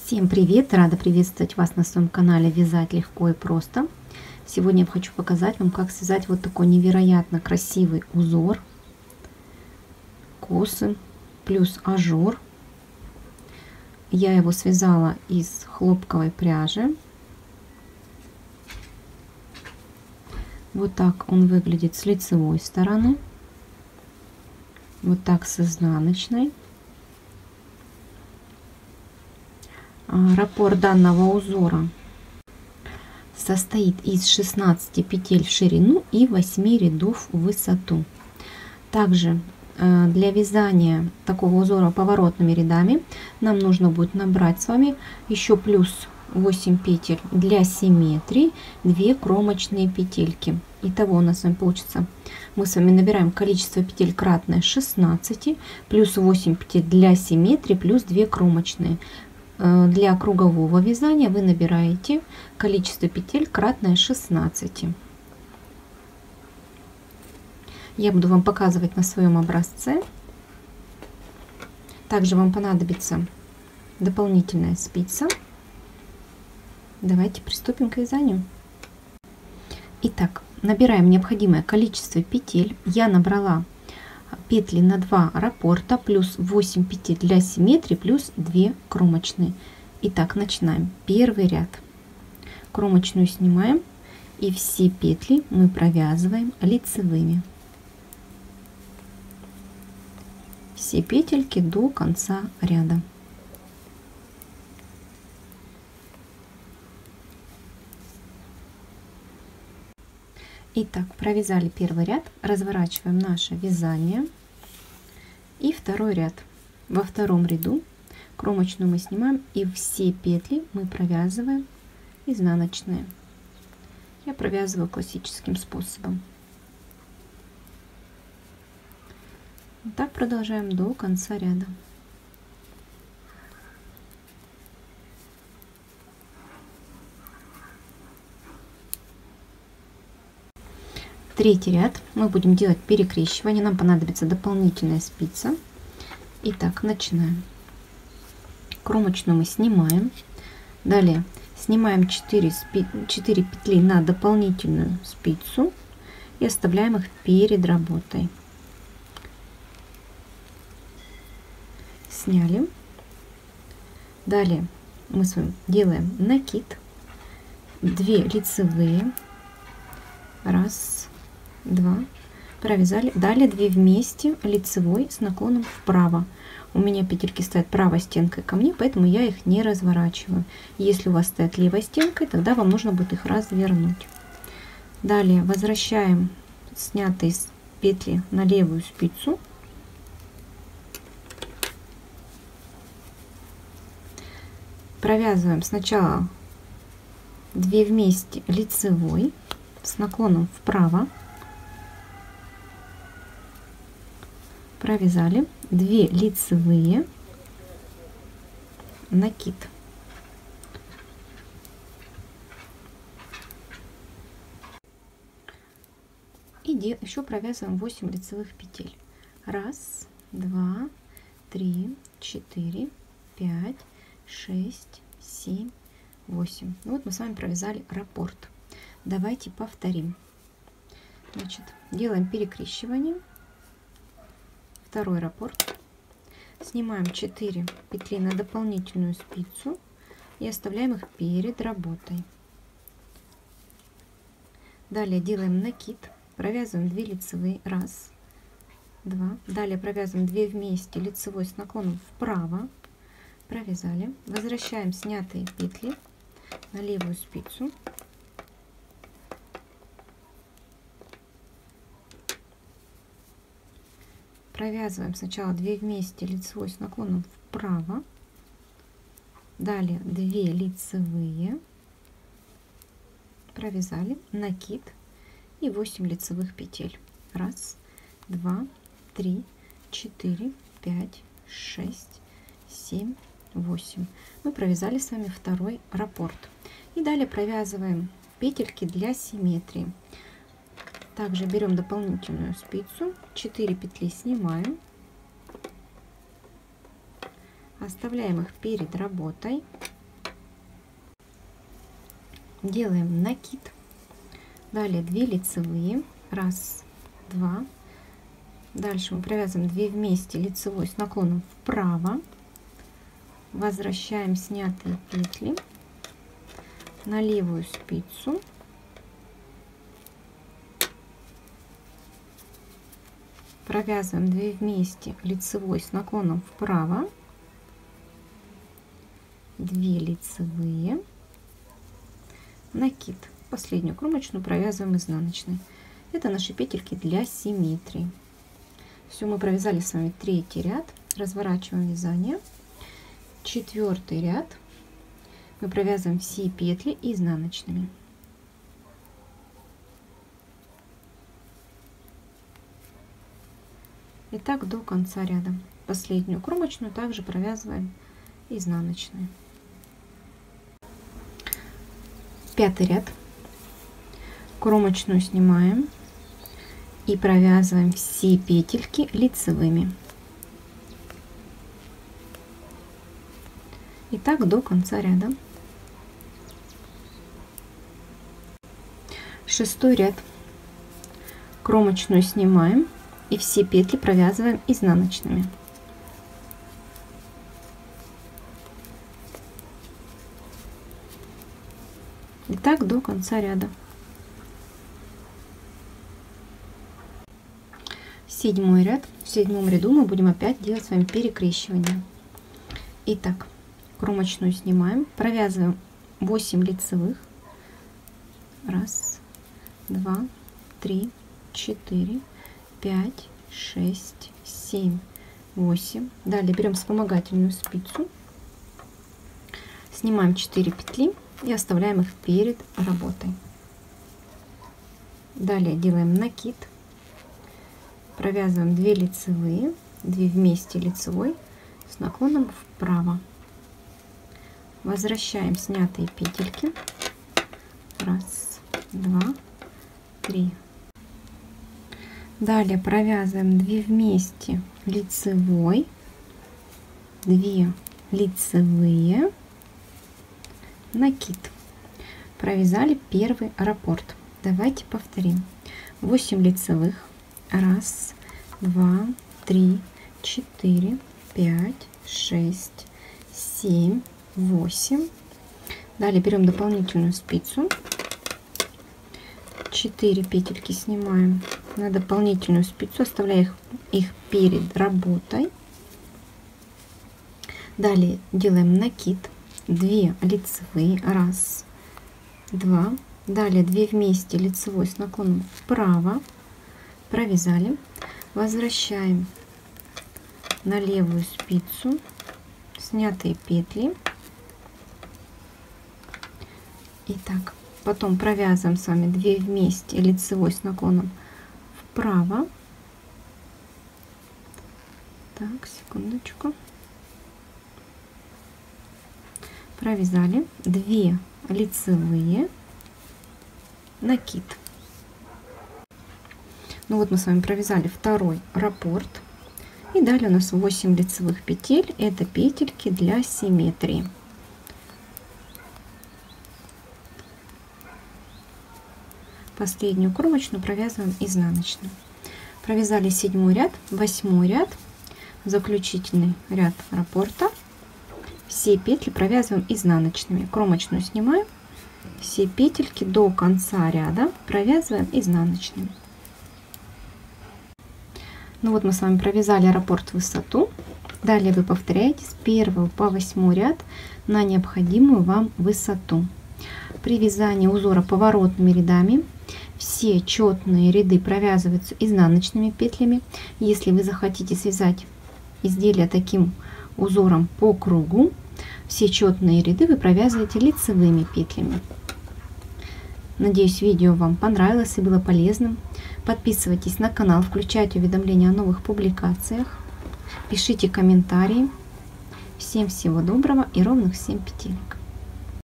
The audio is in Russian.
Всем привет! Рада приветствовать вас на своем канале «Вязать легко и просто». Сегодня я хочу показать вам, как связать вот такой невероятно красивый узор. Косы плюс ажур. Я его связала из хлопковой пряжи. Вот так он выглядит с лицевой стороны. Вот так с изнаночной. Раппорт данного узора состоит из 16 петель в ширину и 8 рядов в высоту. Также для вязания такого узора поворотными рядами нам нужно будет набрать с вами еще плюс 8 петель для симметрии, 2 кромочные петельки. Итого у нас с вами получится, мы с вами набираем количество петель кратное 16, плюс 8 петель для симметрии, плюс 2 кромочные. Для кругового вязания вы набираете количество петель кратное 16. Я буду вам показывать на своем образце. Также вам понадобится дополнительная спица. Давайте приступим к вязанию. Итак, набираем необходимое количество петель. Я набрала петли на 2 раппорта, плюс 8 петель для симметрии, плюс 2 кромочные. Итак, начинаем. Первый ряд. Кромочную снимаем, и все петли мы провязываем лицевыми. Все петельки до конца ряда. Итак, провязали первый ряд, разворачиваем наше вязание и второй ряд. Во втором ряду кромочную мы снимаем, и все петли мы провязываем изнаночные. Я провязываю классическим способом. Так продолжаем до конца ряда. Третий ряд мы будем делать перекрещивание. Нам понадобится дополнительная спица. Итак, начинаем. Кромочную мы снимаем. Далее снимаем 4 петли на дополнительную спицу и оставляем их перед работой. Сняли. Далее мы с вами делаем накид. 2 лицевые. Раз, 2, провязали. Далее 2 вместе лицевой с наклоном вправо. У меня петельки стоят правой стенкой ко мне, поэтому я их не разворачиваю. Если у вас стоят левой стенкой, тогда вам нужно будет их развернуть. Далее возвращаем снятые петли на левую спицу. Провязываем сначала 2 вместе лицевой с наклоном вправо, провязали, 2 лицевые, накид, и еще провязываем 8 лицевых петель. 1, 2, 3, 4, 5, 6, 7, 8. Вот мы с вами провязали раппорт. Давайте повторим. Значит, делаем перекрещивание. Второй раппорт. Снимаем 4 петли на дополнительную спицу и оставляем их перед работой. Далее делаем накид. Провязываем 2 лицевые. 1, 2. Далее провязываем 2 вместе лицевой с наклоном вправо. Провязали. Возвращаем снятые петли на левую спицу. Провязываем сначала 2 вместе лицевой с наклоном вправо, далее 2 лицевые, провязали, накид и 8 лицевых петель. 1, 2, 3, 4, 5, 6, 7, 8. Мы провязали с вами второй раппорт. И далее провязываем петельки для симметрии. Также берем дополнительную спицу, 4 петли снимаем, оставляем их перед работой, делаем накид. Далее 2 лицевые. 1, 2. Дальше мы провязываем 2 вместе лицевой с наклоном вправо. Возвращаем снятые петли на левую спицу. Провязываем 2 вместе лицевой с наклоном вправо. 2 лицевые. Накид. Последнюю кромочную провязываем изнаночной. Это наши петельки для симметрии. Все, мы провязали с вами 3-й ряд. Разворачиваем вязание. 4-й ряд. Мы провязываем все петли изнаночными. И так до конца ряда. Последнюю кромочную также провязываем изнаночной. 5-й ряд. Кромочную снимаем и провязываем все петельки лицевыми. И так до конца ряда. 6-й ряд. Кромочную снимаем и все петли провязываем изнаночными. И так до конца ряда. 7-й ряд. В 7-м ряду мы будем опять делать с вами перекрещивание. Итак, кромочную снимаем, провязываем 8 лицевых. 1, 2, 3, 4, 5, 6, 7, 8. Далее берем вспомогательную спицу, снимаем 4 петли и оставляем их перед работой. Далее делаем накид, провязываем 2 лицевые, 2 вместе лицевой с наклоном вправо. Возвращаем снятые петельки. 1, 2, 3. Далее провязываем 2 вместе лицевой, 2 лицевые, накид. Провязали первый раппорт. Давайте повторим. 8 лицевых. 1, 2, 3, 4, 5, 6, 7, 8. Далее берем дополнительную спицу. 4 петельки снимаем на дополнительную спицу, оставляя их перед работой. Далее делаем накид, 2 лицевые, 1, 2. Далее 2 вместе лицевой с наклоном вправо, провязали, возвращаем на левую спицу снятые петли. Итак, потом провязываем с вами 2 вместе лицевой с наклоном вправо. Так, секундочку. Провязали 2 лицевые, накид. Ну вот мы с вами провязали второй раппорт. И далее у нас 8 лицевых петель. Это петельки для симметрии. Последнюю кромочную провязываем изнаночную. Провязали 7-й ряд, 8-й ряд, заключительный ряд раппорта. Все петли провязываем изнаночными. Кромочную снимаем, все петельки до конца ряда провязываем изнаночными. Ну вот мы с вами провязали раппорт в высоту. Далее вы повторяете с 1 по 8 ряд на необходимую вам высоту. При вязании узора поворотными рядами все четные ряды провязываются изнаночными петлями. Если вы захотите связать изделие таким узором по кругу, все четные ряды вы провязываете лицевыми петлями. Надеюсь, видео вам понравилось и было полезным. Подписывайтесь на канал, включайте уведомления о новых публикациях, пишите комментарии. Всем всего доброго и ровных 7 петелек.